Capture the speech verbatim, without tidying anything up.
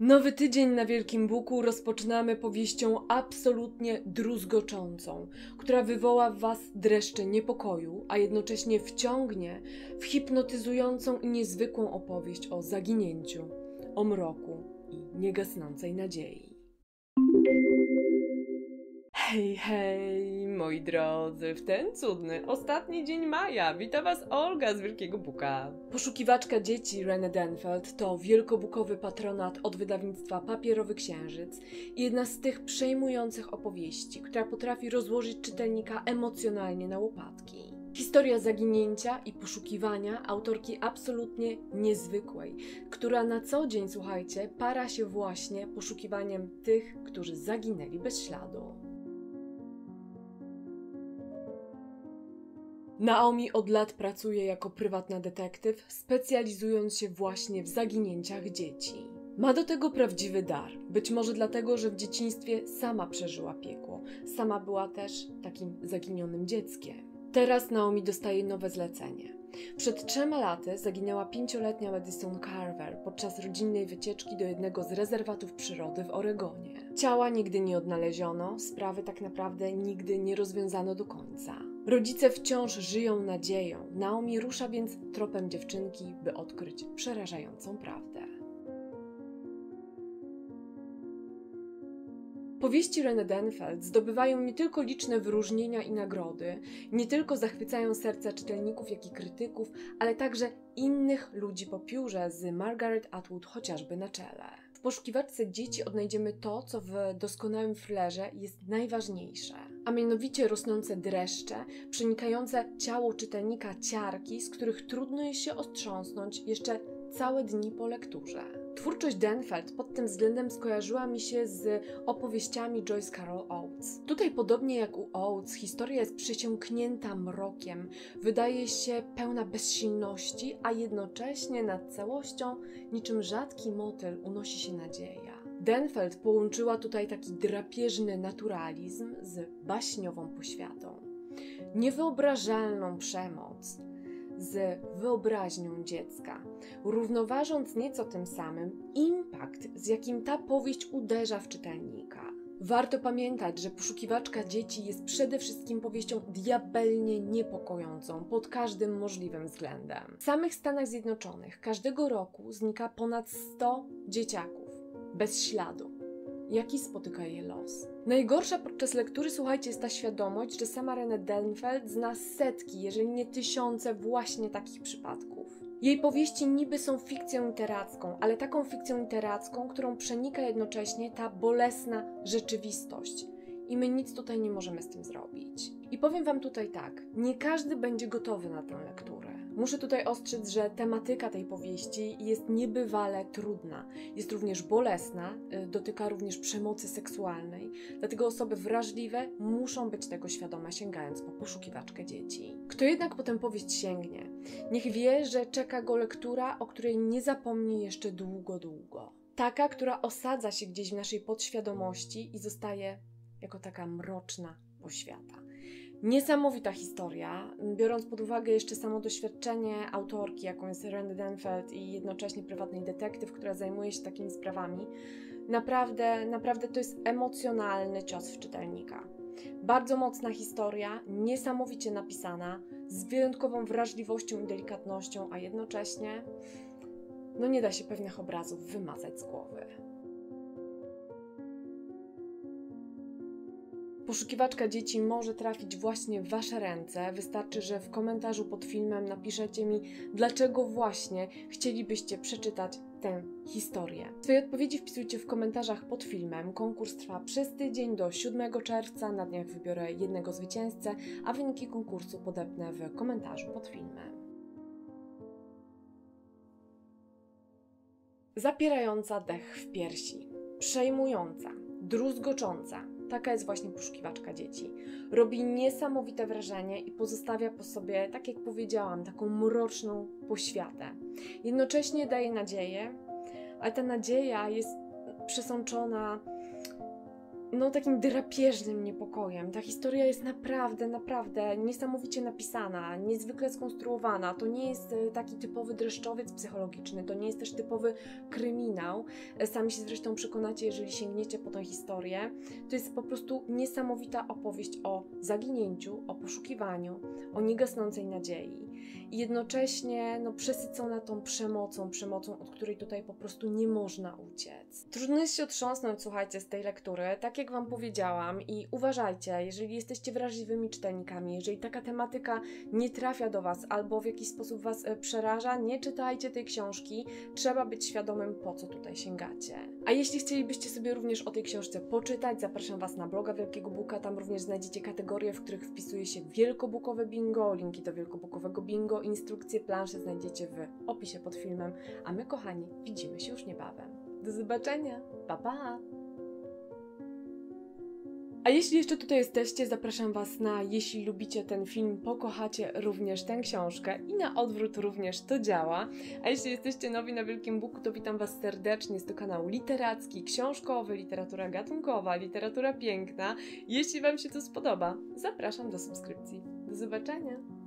Nowy tydzień na Wielkim Buku rozpoczynamy powieścią absolutnie druzgoczącą, która wywoła w Was dreszcze niepokoju, a jednocześnie wciągnie w hipnotyzującą i niezwykłą opowieść o zaginięciu, o mroku i niegasnącej nadziei. Hej, hej, moi drodzy, w ten cudny, ostatni dzień maja wita Was Olga z Wielkiego Buka. Poszukiwaczka dzieci Renée Denfeld to wielkobukowy patronat od wydawnictwa Papierowy Księżyc i jedna z tych przejmujących opowieści, która potrafi rozłożyć czytelnika emocjonalnie na łopatki. Historia zaginięcia i poszukiwania autorki absolutnie niezwykłej, która na co dzień, słuchajcie, para się właśnie poszukiwaniem tych, którzy zaginęli bez śladu. Naomi od lat pracuje jako prywatna detektyw, specjalizując się właśnie w zaginięciach dzieci. Ma do tego prawdziwy dar, być może dlatego, że w dzieciństwie sama przeżyła piekło, sama była też takim zaginionym dzieckiem. Teraz Naomi dostaje nowe zlecenie. Przed trzema laty zaginęła pięcioletnia Madison Carver podczas rodzinnej wycieczki do jednego z rezerwatów przyrody w Oregonie. Ciała nigdy nie odnaleziono, sprawy tak naprawdę nigdy nie rozwiązano do końca. Rodzice wciąż żyją nadzieją. Naomi rusza więc tropem dziewczynki, by odkryć przerażającą prawdę. Powieści Renée Denfeld zdobywają nie tylko liczne wyróżnienia i nagrody, nie tylko zachwycają serca czytelników, jak i krytyków, ale także innych ludzi po piórze, z Margaret Atwood chociażby na czele. W poszukiwaczce dzieci odnajdziemy to, co w doskonałym thrillerze jest najważniejsze, a mianowicie rosnące dreszcze, przenikające ciało czytelnika ciarki, z których trudno jest się ostrząsnąć jeszcze całe dni po lekturze. Twórczość Denfeld pod tym względem skojarzyła mi się z opowieściami Joyce Carol Oates. Tutaj, podobnie jak u Oates, historia jest przesiąknięta mrokiem, wydaje się pełna bezsilności, a jednocześnie nad całością, niczym rzadki motyl, unosi się nadzieja. Denfeld połączyła tutaj taki drapieżny naturalizm z baśniową poświatą, niewyobrażalną przemoc z wyobraźnią dziecka, równoważąc nieco tym samym impact, z jakim ta powieść uderza w czytelnika. Warto pamiętać, że Poszukiwaczka dzieci jest przede wszystkim powieścią diabelnie niepokojącą pod każdym możliwym względem. W samych Stanach Zjednoczonych każdego roku znika ponad sto dzieciaków bez śladu. Jaki spotyka je los? Najgorsza podczas lektury, słuchajcie, jest ta świadomość, że sama Renée Denfeld zna setki, jeżeli nie tysiące właśnie takich przypadków. Jej powieści niby są fikcją literacką, ale taką fikcją literacką, którą przenika jednocześnie ta bolesna rzeczywistość. I my nic tutaj nie możemy z tym zrobić. I powiem Wam tutaj tak, nie każdy będzie gotowy na tę lekturę. Muszę tutaj ostrzec, że tematyka tej powieści jest niebywale trudna. Jest również bolesna, dotyka również przemocy seksualnej, dlatego osoby wrażliwe muszą być tego świadome, sięgając po Poszukiwaczkę dzieci. Kto jednak po tę powieść sięgnie, niech wie, że czeka go lektura, o której nie zapomni jeszcze długo, długo. Taka, która osadza się gdzieś w naszej podświadomości i zostaje jako taka mroczna poświata. Niesamowita historia, biorąc pod uwagę jeszcze samo doświadczenie autorki, jaką jest Renée Denfeld, i jednocześnie prywatnej detektyw, która zajmuje się takimi sprawami. Naprawdę, naprawdę to jest emocjonalny cios w czytelnika. Bardzo mocna historia, niesamowicie napisana, z wyjątkową wrażliwością i delikatnością, a jednocześnie no nie da się pewnych obrazów wymazać z głowy. Poszukiwaczka dzieci może trafić właśnie w Wasze ręce. Wystarczy, że w komentarzu pod filmem napiszecie mi, dlaczego właśnie chcielibyście przeczytać tę historię. Swoje odpowiedzi wpisujcie w komentarzach pod filmem. Konkurs trwa przez tydzień do siódmego czerwca. Na dniach wybiorę jednego zwycięzcę, a wyniki konkursu podepnę w komentarzu pod filmem. Zapierająca dech w piersi. Przejmująca. Druzgocząca. Taka jest właśnie Poszukiwaczka dzieci. Robi niesamowite wrażenie i pozostawia po sobie, tak jak powiedziałam, taką mroczną poświatę. Jednocześnie daje nadzieję, ale ta nadzieja jest przesączona no takim drapieżnym niepokojem. Ta historia jest naprawdę, naprawdę niesamowicie napisana, niezwykle skonstruowana. To nie jest taki typowy dreszczowiec psychologiczny, to nie jest też typowy kryminał. Sami się zresztą przekonacie, jeżeli sięgniecie po tę historię. To jest po prostu niesamowita opowieść o zaginięciu, o poszukiwaniu, o niegasnącej nadziei. I jednocześnie no, przesycona tą przemocą, przemocą, od której tutaj po prostu nie można uciec. Trudno jest się otrząsnąć, słuchajcie, z tej lektury, tak jak Wam powiedziałam, i uważajcie, jeżeli jesteście wrażliwymi czytelnikami, jeżeli taka tematyka nie trafia do Was albo w jakiś sposób Was przeraża, nie czytajcie tej książki, trzeba być świadomym, po co tutaj sięgacie. A jeśli chcielibyście sobie również o tej książce poczytać, zapraszam Was na bloga Wielkiego Buka, tam również znajdziecie kategorie, w których wpisuje się wielkobukowe bingo, linki do wielkobukowego bingo, instrukcje, plansze znajdziecie w opisie pod filmem, a my, kochani, widzimy się już niebawem. Do zobaczenia, pa pa! A jeśli jeszcze tutaj jesteście, zapraszam Was na jeśli lubicie ten film, pokochacie również tę książkę i na odwrót również to działa. A jeśli jesteście nowi na Wielkim Buku, to witam Was serdecznie, jest to kanał literacki, książkowy, literatura gatunkowa, literatura piękna. Jeśli Wam się to spodoba, zapraszam do subskrypcji. Do zobaczenia!